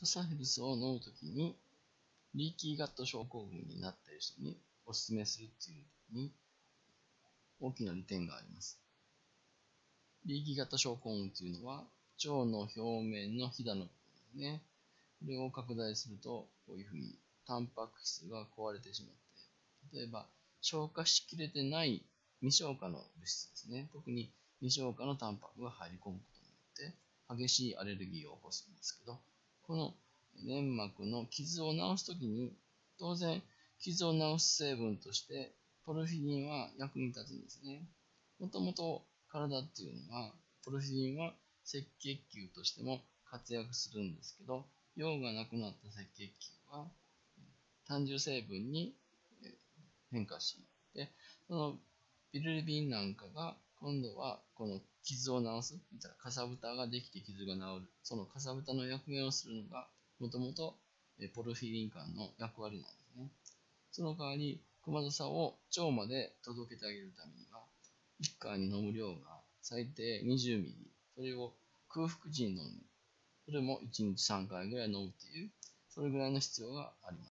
ササヘルスを飲むときに、リーキーガット症候群になっている人にお勧めするっていうに大きな利点があります。リーキーガット症候群というのは、腸の表面のひだの部分ですね。これを拡大すると、こういうふうにタンパク質が壊れてしまって、例えば消化しきれてない未消化の物質ですね。特に未消化のタンパクが入り込むことによって、激しいアレルギーを起こすんですけど、この粘膜の傷を治すときに、当然傷を治す成分としてポルフィリンは役に立つんですね。もともと体っていうのは、ポルフィリンは赤血球としても活躍するんですけど、用がなくなった赤血球は単純成分に変化し、で、そのビルルビンなんかが今度はこの傷を治す、かさぶたができて傷が治る、そのかさぶたの役目をするのがもともとポルフィリン管の役割なんですね。その代わり、くまずさを腸まで届けてあげるためには、1回に飲む量が最低20ミリ、それを空腹時に飲む。それも1日3回ぐらい飲むっていう、それぐらいの必要があります。